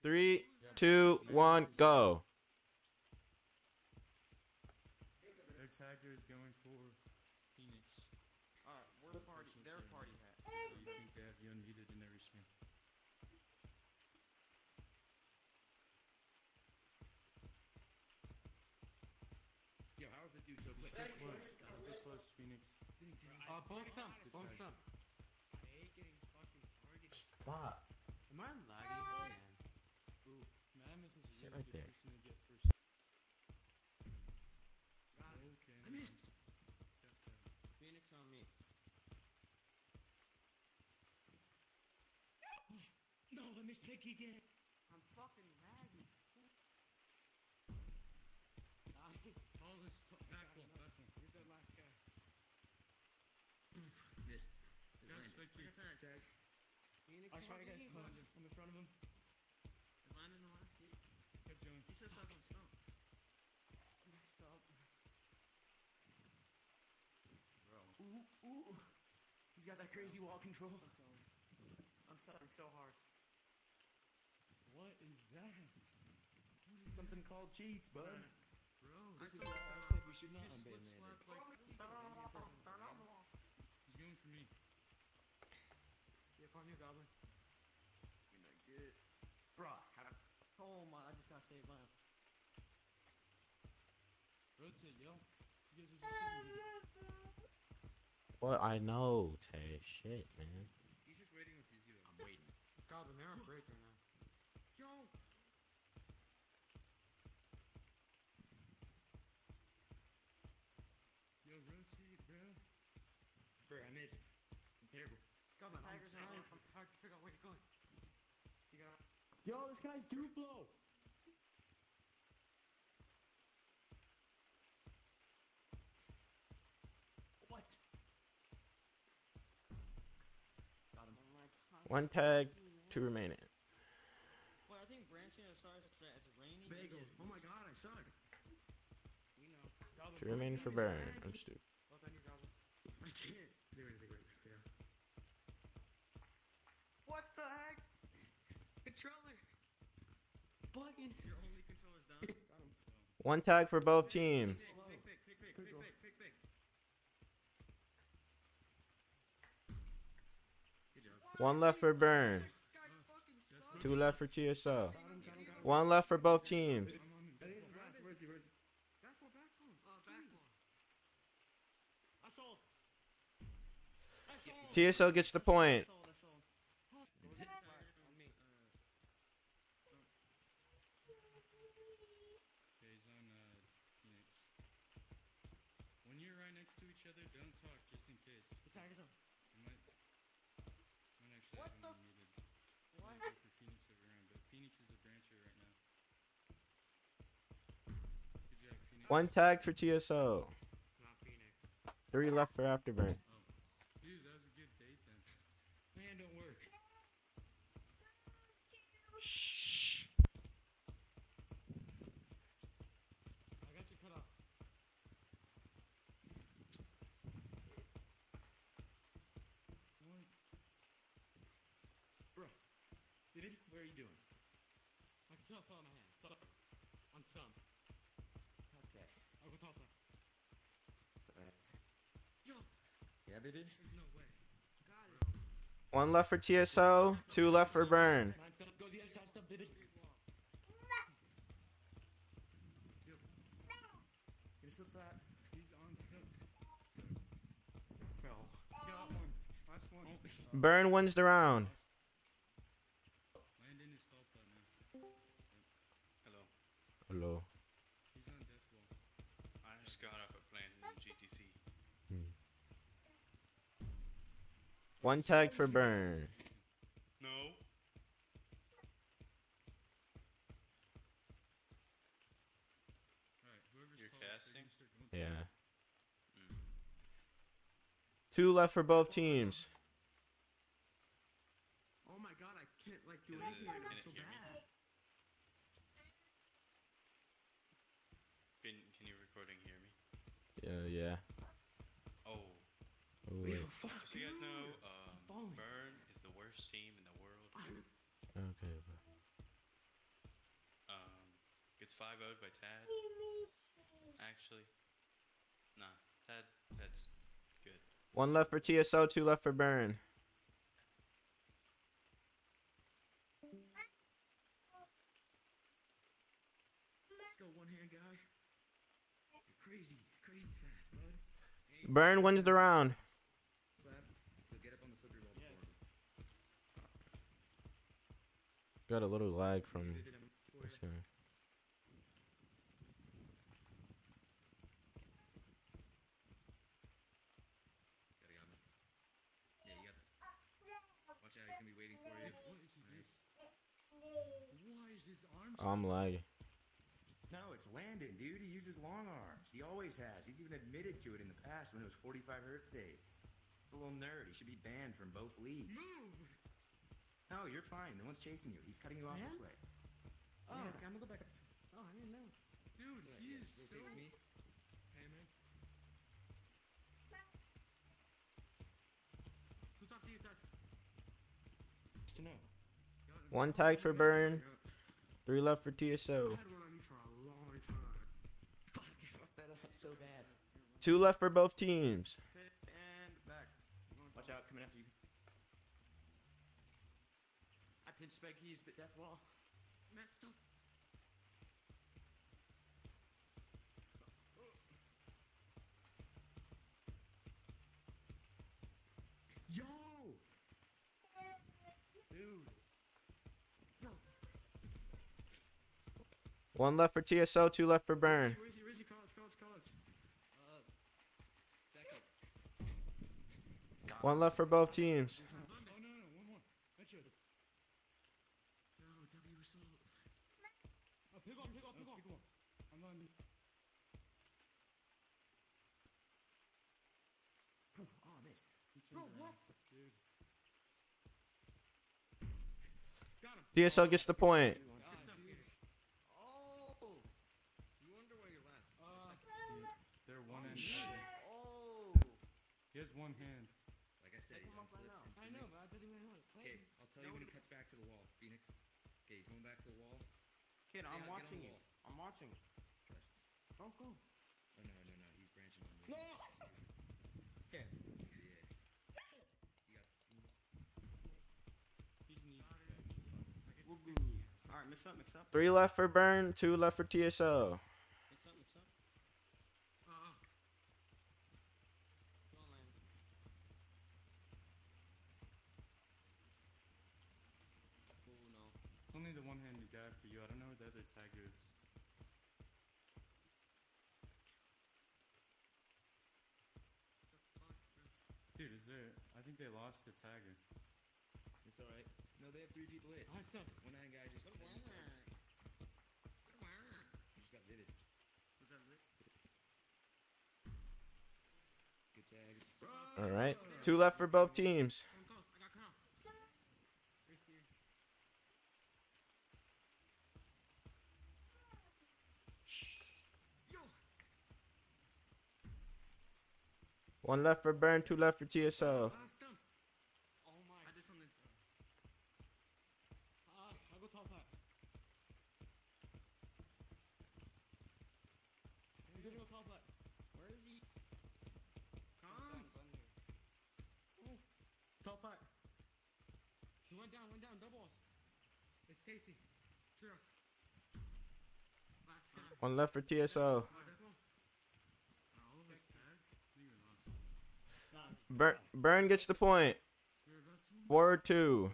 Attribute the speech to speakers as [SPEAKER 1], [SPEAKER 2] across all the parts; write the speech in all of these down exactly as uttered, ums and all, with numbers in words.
[SPEAKER 1] Three, two, one, go.
[SPEAKER 2] Their tagger is going for Phoenix.
[SPEAKER 3] Alright, we're party. Their party hat.
[SPEAKER 2] You think they have you unmuted in every stream?
[SPEAKER 4] Yo, how is this dude so quick?
[SPEAKER 2] Stay close. Stay close, Phoenix.
[SPEAKER 5] Uh, both them.
[SPEAKER 2] Good
[SPEAKER 5] Both
[SPEAKER 2] tag.
[SPEAKER 5] them. I hate getting fucking targeted.
[SPEAKER 1] Stop.
[SPEAKER 5] Am I lagging, man?
[SPEAKER 2] Ooh, Mammoth is a
[SPEAKER 1] Sit
[SPEAKER 2] really
[SPEAKER 1] right
[SPEAKER 2] good
[SPEAKER 1] there.
[SPEAKER 2] person to get first.
[SPEAKER 5] God,
[SPEAKER 2] Okay.
[SPEAKER 5] I missed.
[SPEAKER 2] Got that.
[SPEAKER 3] Phoenix on me.
[SPEAKER 5] No, I missed Nick again.
[SPEAKER 3] I'm fucking lagging.
[SPEAKER 2] Tallest, t- back one, back one.
[SPEAKER 5] You're the last guy.
[SPEAKER 4] This.
[SPEAKER 2] Got spectate.
[SPEAKER 4] Tag.
[SPEAKER 3] Phoenix
[SPEAKER 5] I was trying to get
[SPEAKER 3] me.
[SPEAKER 5] I'm in front of him.
[SPEAKER 3] Is Landon the last kid?
[SPEAKER 2] Kept going.
[SPEAKER 3] He said something on stone. Stop. Bro.
[SPEAKER 5] Ooh, ooh. He's got that crazy wall control.
[SPEAKER 3] I'm sorry. I'm sorry so hard.
[SPEAKER 2] What is that?
[SPEAKER 4] Something called cheats, bud.
[SPEAKER 2] Bro,
[SPEAKER 4] This is
[SPEAKER 2] that's
[SPEAKER 4] why
[SPEAKER 2] not-
[SPEAKER 4] I said we should not
[SPEAKER 2] Just slip
[SPEAKER 4] unban
[SPEAKER 2] slap
[SPEAKER 4] Mandy.
[SPEAKER 2] like. He's going for me.
[SPEAKER 5] Yeah, upon you, Goblin.
[SPEAKER 4] You're not good.
[SPEAKER 3] Bruh. Oh my, I just got saved by him.
[SPEAKER 2] Rotate, yo. You guys are just sitting here.
[SPEAKER 1] What I know, Tay. Shit, man.
[SPEAKER 4] He's just waiting with his I'm waiting.
[SPEAKER 5] Goblin, they're on break right now.
[SPEAKER 4] Yo!
[SPEAKER 2] Yo, rotate, bro.
[SPEAKER 4] Bro, I missed. I'm terrible.
[SPEAKER 5] Goblin, I'm,
[SPEAKER 3] Tiger's
[SPEAKER 5] I'm,
[SPEAKER 3] on.
[SPEAKER 5] I'm hard to figure out where you're going. You got.
[SPEAKER 6] Yo, this guy's Duplo.
[SPEAKER 5] What?
[SPEAKER 3] Got him. Oh my God.
[SPEAKER 1] One tag, two remaining.
[SPEAKER 3] Well, I think branching as far as it's, ra- it's raining.
[SPEAKER 4] Bagel.
[SPEAKER 3] it is-
[SPEAKER 4] Oh my god, I suck.
[SPEAKER 5] We know. Goblin.
[SPEAKER 1] Two remaining for burn. I'm stupid.
[SPEAKER 5] Both on you, Goblin.
[SPEAKER 4] I can't. They're gonna take right there.
[SPEAKER 3] What the heck?
[SPEAKER 4] Controller!
[SPEAKER 3] Bugging.
[SPEAKER 4] Your only controller's down.
[SPEAKER 5] Got him.
[SPEAKER 1] One tag for both teams.
[SPEAKER 4] Pick, pick, pick, pick, pick, pick, pick, pick, pick. Good job.
[SPEAKER 1] One left for burn.
[SPEAKER 4] This guy fucking sucks.
[SPEAKER 1] Two left for T S O.
[SPEAKER 5] Got him, got him, got him.
[SPEAKER 1] One left for both teams.
[SPEAKER 2] I'm on him.
[SPEAKER 4] I think it's last. Where's he? Where's he?
[SPEAKER 3] Back one, back one. Oh, back one. I saw. I saw.
[SPEAKER 1] T S O gets the point.
[SPEAKER 3] I saw, I saw. On me.
[SPEAKER 2] Okay, he's on uh, Phoenix. When you're right next to each other, don't talk just in case.
[SPEAKER 3] The tag is on.
[SPEAKER 2] You might, might actually
[SPEAKER 3] What
[SPEAKER 2] have
[SPEAKER 3] the-
[SPEAKER 2] him muted.
[SPEAKER 3] What?
[SPEAKER 2] Might go for Phoenix every round, but Phoenix is the brancher right now. Good job, Phoenix.
[SPEAKER 1] One tag for T S O.
[SPEAKER 5] Not Phoenix.
[SPEAKER 1] Three left for Afterburn.
[SPEAKER 2] Oh. Dude, that was a good date then.
[SPEAKER 4] Man, don't work.
[SPEAKER 1] Shh.
[SPEAKER 5] I got you cut off.
[SPEAKER 2] What?
[SPEAKER 4] Bro. Did it? Where are you doing?
[SPEAKER 5] I can tell on my hand. Stop. I'm stunned.
[SPEAKER 4] Okay.
[SPEAKER 5] I'll go top left.
[SPEAKER 4] Yo! Yeah, baby.
[SPEAKER 2] There's no way.
[SPEAKER 4] Got it.
[SPEAKER 1] One left for T S O. Two left for burn.
[SPEAKER 5] Nine step. Go the other side. Step, baby.
[SPEAKER 4] Get a slip slap.
[SPEAKER 2] He's on step.
[SPEAKER 5] Bro.
[SPEAKER 2] Got one. Last one.
[SPEAKER 1] Burn wins the round.
[SPEAKER 2] Landon is stall pot now.
[SPEAKER 4] Hello.
[SPEAKER 1] Hello.
[SPEAKER 2] He's on death wall.
[SPEAKER 7] I just got off at playing in G T C.
[SPEAKER 1] One tag for burn.
[SPEAKER 7] No.
[SPEAKER 2] Alright, whoever's
[SPEAKER 7] You're
[SPEAKER 2] tallest, they're
[SPEAKER 7] casting?
[SPEAKER 2] gonna start going
[SPEAKER 1] Yeah.
[SPEAKER 7] Mm.
[SPEAKER 1] Two left for both teams.
[SPEAKER 4] Oh my god, I can't like do
[SPEAKER 7] Can
[SPEAKER 4] anything
[SPEAKER 7] it-
[SPEAKER 4] right now.
[SPEAKER 7] can
[SPEAKER 4] It's so
[SPEAKER 7] it hear me?
[SPEAKER 4] bad.
[SPEAKER 7] Can, can you recording hear me?
[SPEAKER 1] Yeah, yeah.
[SPEAKER 7] Oh,
[SPEAKER 1] Oh, wait.
[SPEAKER 7] just so you guys know, um,
[SPEAKER 5] Balling.
[SPEAKER 7] Burn is the worst team in the world.
[SPEAKER 1] Okay. bro.
[SPEAKER 7] voted by Tad. Actually, nah. Tad. Tad's good.
[SPEAKER 1] One left for T S O, two left for Burn.
[SPEAKER 4] Let's go, one hand guy. You're crazy, crazy fast, bud. Hey,
[SPEAKER 1] Burn wins the round.
[SPEAKER 4] slap. So get up on the slippery wall before him.
[SPEAKER 1] Got a little lag from
[SPEAKER 4] You did him before
[SPEAKER 1] this
[SPEAKER 4] you.
[SPEAKER 1] guy.
[SPEAKER 4] Gotta got him. Yeah, you got that. Watch out, he's gonna be waiting for you.
[SPEAKER 2] What is he doing?
[SPEAKER 4] Nice.
[SPEAKER 2] Why is his arm
[SPEAKER 1] Oh, I'm lagging.
[SPEAKER 3] No, it's Landon, dude. He uses long arms. He always has. He's even admitted to it in the past when it was forty-five hertz days. He's a little nerd. He should be banned from both leagues.
[SPEAKER 4] Move!
[SPEAKER 3] No, you're fine. No one's chasing you. He's cutting you off
[SPEAKER 5] I
[SPEAKER 3] this
[SPEAKER 5] am?
[SPEAKER 3] way.
[SPEAKER 5] Oh,
[SPEAKER 3] Yeah.
[SPEAKER 5] okay, I'm gonna go back. Oh, I didn't know.
[SPEAKER 2] Dude,
[SPEAKER 4] Yeah,
[SPEAKER 2] he
[SPEAKER 4] yeah,
[SPEAKER 2] is so.
[SPEAKER 4] rotate me.
[SPEAKER 2] Hey, man.
[SPEAKER 5] Who talked to you, Ted?
[SPEAKER 3] Just to know.
[SPEAKER 1] One tag for Burn, three left for T S
[SPEAKER 4] I
[SPEAKER 1] O.
[SPEAKER 4] had one on you for a long time.
[SPEAKER 3] Fuck, you fucked that up so bad.
[SPEAKER 1] Two left for both teams.
[SPEAKER 4] And back. Watch out, coming after you. I pinch spec keys, but death wall. Messed up. Yo! Dude.
[SPEAKER 1] One left for T S O, two left for Burn.
[SPEAKER 4] Where is he? Where is he? College, college, college.
[SPEAKER 5] Uh, second.
[SPEAKER 1] One left for both teams.
[SPEAKER 2] Oh, no, no, one more. That's it.
[SPEAKER 4] No, W assault.
[SPEAKER 5] Oh, pick on, pick on,
[SPEAKER 2] Oh,
[SPEAKER 5] pick on.
[SPEAKER 2] pick one. I'm on.
[SPEAKER 3] Phew, oh, I missed.
[SPEAKER 5] Bro, what?
[SPEAKER 2] Dude.
[SPEAKER 5] Got him.
[SPEAKER 1] T S O gets the point.
[SPEAKER 5] God, dude.
[SPEAKER 4] Oh! You wonder why you left.
[SPEAKER 5] Uh,
[SPEAKER 2] They're one hand.
[SPEAKER 4] Oh!
[SPEAKER 2] He has one hand.
[SPEAKER 4] Like I said,
[SPEAKER 5] Take
[SPEAKER 4] he
[SPEAKER 5] him off right
[SPEAKER 4] unslips
[SPEAKER 5] now. I
[SPEAKER 4] instantly.
[SPEAKER 5] know, but I didn't even know it.
[SPEAKER 4] Okay,
[SPEAKER 5] Wait.
[SPEAKER 4] I'll tell you when he cuts back to the wall. Phoenix. Okay, he's going back to the wall.
[SPEAKER 6] Kid,
[SPEAKER 4] Yeah,
[SPEAKER 6] I'm
[SPEAKER 4] get on
[SPEAKER 6] watching
[SPEAKER 4] the
[SPEAKER 6] you.
[SPEAKER 4] wall.
[SPEAKER 6] I'm watching.
[SPEAKER 4] Trust.
[SPEAKER 6] Go, go.
[SPEAKER 4] Oh, no, no, no. He's branching on me.
[SPEAKER 6] No!
[SPEAKER 4] Yeah. Yeah. You got spoons?
[SPEAKER 2] He's neat.
[SPEAKER 6] Woo-goo. Alright, mix up, mix up.
[SPEAKER 1] Three left for Burn, two left for T S O.
[SPEAKER 5] Mix up, mix up.
[SPEAKER 4] Uh-uh.
[SPEAKER 5] Go on, Lane. Oh, no.
[SPEAKER 2] It's only the one-handed guy after you. I don't know where the other tag is. Dude, is there? I think they lost the tagger.
[SPEAKER 4] It's alright. No, they have three people hit.
[SPEAKER 5] I said.
[SPEAKER 4] One hand guy just.
[SPEAKER 5] Good
[SPEAKER 4] He
[SPEAKER 5] one.
[SPEAKER 4] just got vivid. Was that lit? Good tags.
[SPEAKER 1] All right. Two left for both teams.
[SPEAKER 5] I'm close. I got cut off. Right here.
[SPEAKER 4] Yo!
[SPEAKER 1] One left for Burn, two left for T S O.
[SPEAKER 5] Last them. Oh my.
[SPEAKER 4] I did something.
[SPEAKER 5] Ah, I'll go top hat. I'm gonna go top hat. Where is he?
[SPEAKER 4] Come!
[SPEAKER 5] Top hat. He went down, went down, doubles. It's Stacy. Trios. Last guy.
[SPEAKER 1] One left for T S O.
[SPEAKER 5] Oh, that's one.
[SPEAKER 2] Are all of us tagged? I think we lost.
[SPEAKER 1] Burn, Burn gets the point.
[SPEAKER 2] We're about to.
[SPEAKER 1] Four, two.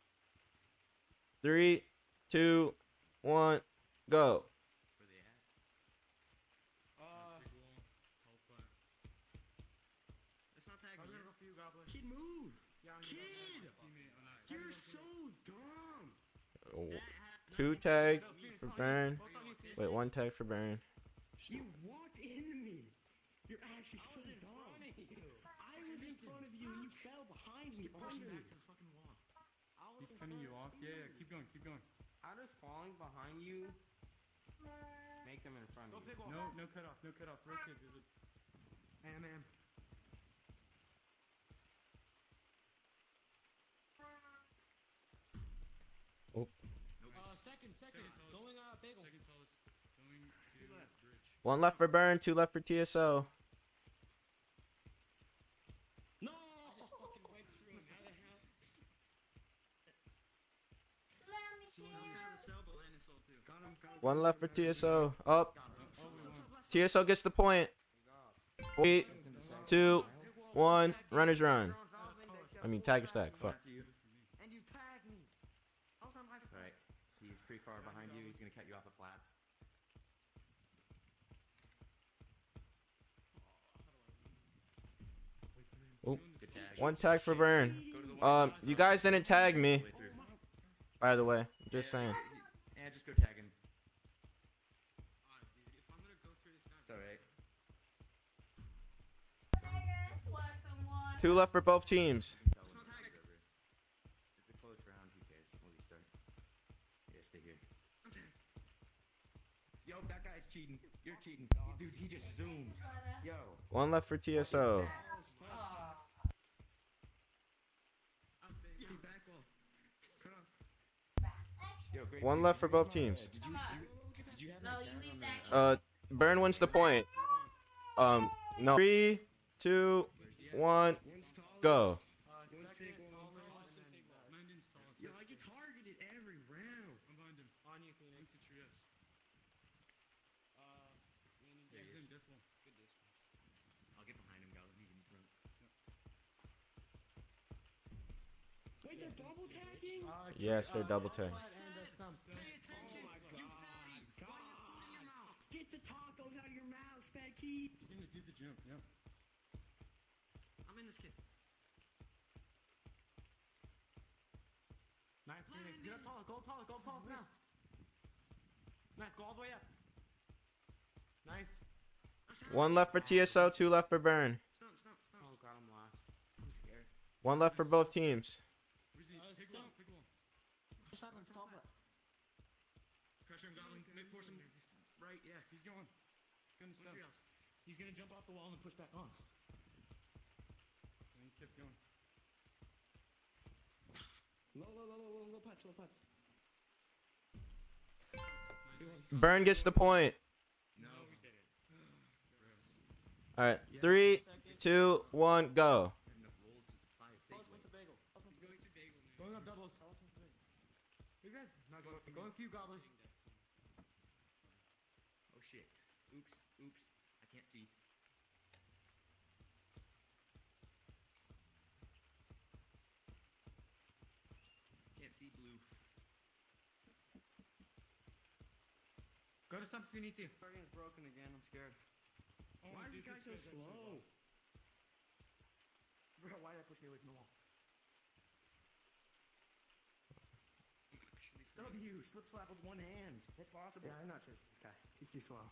[SPEAKER 1] Three, two, one, go.
[SPEAKER 7] Where they at?
[SPEAKER 5] Uh,
[SPEAKER 2] Big wall. All flat.
[SPEAKER 4] It's not tagging
[SPEAKER 5] I'm gonna
[SPEAKER 4] you.
[SPEAKER 5] go for you, Goblin.
[SPEAKER 4] Kid, move!
[SPEAKER 5] Yeah, I'm
[SPEAKER 4] Kid!
[SPEAKER 5] gonna
[SPEAKER 2] Teammate on that.
[SPEAKER 4] You're so dumb!
[SPEAKER 1] Oh, two tag for Burn.
[SPEAKER 5] Both on you, T S.
[SPEAKER 1] Wait, one tag for Burn.
[SPEAKER 6] You walked into me. You're actually so
[SPEAKER 4] in
[SPEAKER 6] dumb.
[SPEAKER 4] front of you.
[SPEAKER 6] I was in front of you and you fell behind me.
[SPEAKER 4] Push
[SPEAKER 6] Under.
[SPEAKER 4] back to the fucking wall.
[SPEAKER 2] He's cutting you off. Yeah, yeah. Keep going. Keep going.
[SPEAKER 6] How does falling behind you make them in front
[SPEAKER 5] Go
[SPEAKER 6] of you?
[SPEAKER 5] pick one.
[SPEAKER 2] No, no cut off. No cut off. Rotate, Vivid.
[SPEAKER 4] Am, am.
[SPEAKER 1] Oh.
[SPEAKER 2] Nope.
[SPEAKER 5] Uh, second, second.
[SPEAKER 2] Second tallest.
[SPEAKER 5] Going, uh, bagel.
[SPEAKER 2] Second tallest. Going
[SPEAKER 1] One left for Burn, two left for T S O.
[SPEAKER 6] No!
[SPEAKER 5] Just fucking went through him. How the hell?
[SPEAKER 6] Got him, got him.
[SPEAKER 1] One left for T S O. Up.
[SPEAKER 5] Got him.
[SPEAKER 1] T S O gets the point. Three, two, one. Runners run. I mean, tag or stack. Fuck.
[SPEAKER 6] And you tagged me. I was on my
[SPEAKER 3] Alright. He's pretty far behind you. He's gonna cut you off at flats.
[SPEAKER 1] Oop.
[SPEAKER 3] Good tag.
[SPEAKER 1] One tag for Burn.
[SPEAKER 3] Go to the one
[SPEAKER 1] Um,
[SPEAKER 3] spot.
[SPEAKER 1] you guys didn't tag me,
[SPEAKER 3] Way through.
[SPEAKER 1] by the way. Just saying.
[SPEAKER 3] And just go tag him.
[SPEAKER 5] Alright, dude. If I'm gonna go through this guy.
[SPEAKER 3] It's alright.
[SPEAKER 1] Two left for both teams.
[SPEAKER 3] It's a close round. Who cares? We'll restart. Yeah, stay here. Yo, that guy's cheating. You're cheating. Dude, he just zoomed. Yo.
[SPEAKER 1] One left for T S O.
[SPEAKER 6] Keep back wall. Cut off.
[SPEAKER 3] Yo, great
[SPEAKER 1] One
[SPEAKER 3] team.
[SPEAKER 1] left for both
[SPEAKER 3] Did you-
[SPEAKER 1] teams.
[SPEAKER 3] Did you, did you, did you have
[SPEAKER 8] No,
[SPEAKER 3] my
[SPEAKER 8] you
[SPEAKER 3] tag
[SPEAKER 8] leave
[SPEAKER 3] on
[SPEAKER 8] that
[SPEAKER 3] the-
[SPEAKER 1] Uh, Burn wins the point. Um, no. Three, two, one, go.
[SPEAKER 2] Landon's tall.
[SPEAKER 6] Yo, I get targeted every round.
[SPEAKER 2] I'm behind him.
[SPEAKER 5] On you, Phoenix.
[SPEAKER 2] Into Trias.
[SPEAKER 5] Uh, Landon,
[SPEAKER 2] He's in death wall.
[SPEAKER 5] good dish.
[SPEAKER 3] I'll get behind him, guys. Leave him in front.
[SPEAKER 6] Wait, they're double tagging?
[SPEAKER 1] Yes, they're double tag.
[SPEAKER 6] Pay attention. Oh my god. God. Get the tacos out of your mouth, Specky.
[SPEAKER 2] He's gonna do the jump. Yep.
[SPEAKER 6] I'm in this kid. Nice, Phoenix. Get up taller. Go taller. Go taller now.
[SPEAKER 5] Matt, go all the way up. Nice.
[SPEAKER 1] One left for T S O, two left for Burn.
[SPEAKER 6] Stop, stop, stop.
[SPEAKER 7] Oh god, I'm lost. I'm scared.
[SPEAKER 1] One left for both teams.
[SPEAKER 2] Where's he?
[SPEAKER 5] Uh,
[SPEAKER 2] Pick
[SPEAKER 5] stop.
[SPEAKER 2] one. Pick one.
[SPEAKER 6] Stop him, stop him. Pressure him, Goblin. Make force him. Right, yeah.
[SPEAKER 2] He's going. Gonna stop.
[SPEAKER 6] He's gonna jump off the wall and push back on.
[SPEAKER 2] And he kept going.
[SPEAKER 6] Low, low, low, low, low, low punch, low punch.
[SPEAKER 1] Burn gets the point.
[SPEAKER 2] No, we did it.
[SPEAKER 1] All right, three, two, one, go.
[SPEAKER 3] Enough rolls to apply a safe
[SPEAKER 5] Close with the bagel. Close with
[SPEAKER 2] He's
[SPEAKER 5] the
[SPEAKER 2] going to bagel now.
[SPEAKER 5] Going up doubles. You guys, not going. Going for you, Goblin.
[SPEAKER 3] Oh shit. Oops. Oops. I can't see. Can't see blue.
[SPEAKER 5] Go to stump if you need to.
[SPEAKER 6] Target's broken again. I'm scared.
[SPEAKER 2] Oh,
[SPEAKER 6] Why is
[SPEAKER 2] dude,
[SPEAKER 6] this guy so
[SPEAKER 2] guy's actually
[SPEAKER 6] slow?
[SPEAKER 2] lost.
[SPEAKER 6] Bro, why did I push me away from the wall? W, slip slap with one hand. That's possible. Yeah, I'm not trusting this guy. He's too slow.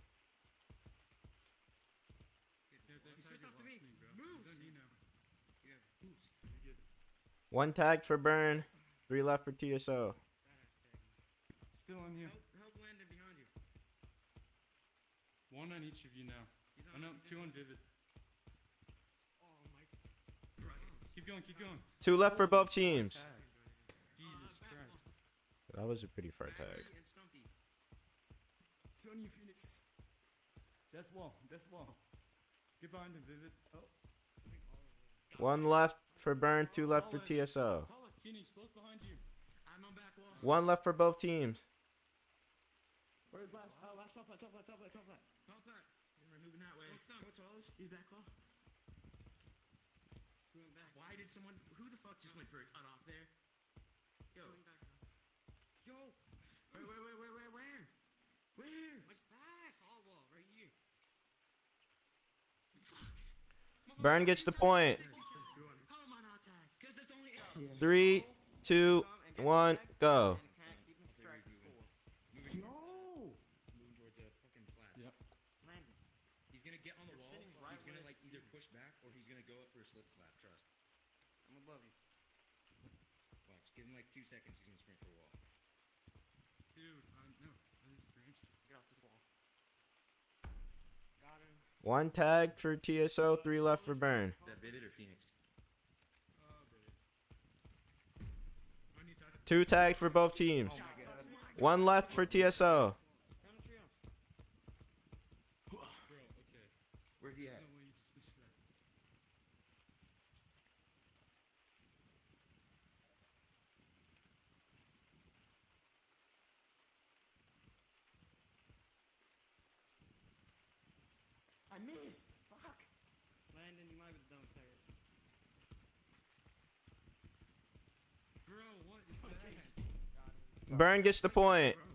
[SPEAKER 2] Yeah, that's how
[SPEAKER 5] Switch
[SPEAKER 2] you
[SPEAKER 5] off to
[SPEAKER 2] lost
[SPEAKER 5] me.
[SPEAKER 2] me, bro.
[SPEAKER 5] Move.
[SPEAKER 2] It's on you now.
[SPEAKER 6] Yeah, boost.
[SPEAKER 2] You get it.
[SPEAKER 1] One tag for Burn, three left for T S O.
[SPEAKER 2] Still on you.
[SPEAKER 6] Help, help Landon behind you.
[SPEAKER 2] One on each of you now.
[SPEAKER 6] He's
[SPEAKER 2] Oh no, two on Vivid.
[SPEAKER 6] Oh my Christ.
[SPEAKER 2] Keep going, keep going.
[SPEAKER 1] Two left for both teams.
[SPEAKER 2] Tag. Jesus Christ.
[SPEAKER 1] That was a pretty far tag.
[SPEAKER 6] Maggie and Stumpy. It's on you, Phoenix.
[SPEAKER 2] Death wall, death wall. Get behind him, Vivid. Oh.
[SPEAKER 1] One left for Burn, two left for T S O.
[SPEAKER 2] Paula, Phoenix, close behind you.
[SPEAKER 6] I'm on back wall.
[SPEAKER 1] One left for both teams.
[SPEAKER 6] Where's last? Uh, last top flat, top flat, top flat, top flat. Top flat. We're moving that way. Coach Hollis, he's back wall.
[SPEAKER 5] Going back.
[SPEAKER 6] Why did someone? Who the fuck just went for a cut off there? Yo,
[SPEAKER 5] Going back.
[SPEAKER 6] yo. Wait, wait, wait, wait, wait, where? Where?
[SPEAKER 5] Like back. Tall wall, right here.
[SPEAKER 1] Burn gets the point.
[SPEAKER 6] How am I not tagged? Because there's only.
[SPEAKER 1] Three, two, one, go.
[SPEAKER 6] No.
[SPEAKER 3] Moving towards the fucking flats.
[SPEAKER 2] Yep.
[SPEAKER 6] Landon.
[SPEAKER 3] He's gonna get on the
[SPEAKER 6] You're
[SPEAKER 3] wall.
[SPEAKER 6] sitting right
[SPEAKER 3] He's gonna
[SPEAKER 6] where
[SPEAKER 3] like either push back or he's gonna go up for a slip slap. Trust.
[SPEAKER 6] I'm above you.
[SPEAKER 3] Watch. Give him like two seconds. He's gonna sprint for a wall.
[SPEAKER 2] Dude, uh, no. I just branched you.
[SPEAKER 6] Get off this wall. Got him.
[SPEAKER 1] One tag for T S O, three left for Burn.
[SPEAKER 3] Is that Vivid or Phoenix?
[SPEAKER 2] Oh, baby. I need to.
[SPEAKER 1] Two tags for both teams. One left for T S O.
[SPEAKER 6] Down the trio. I missed. Fuck.
[SPEAKER 5] Landon, you might have been done with third.
[SPEAKER 2] Bro, what is
[SPEAKER 6] Oh,
[SPEAKER 2] that?
[SPEAKER 6] Jesus.
[SPEAKER 1] Burn gets the point.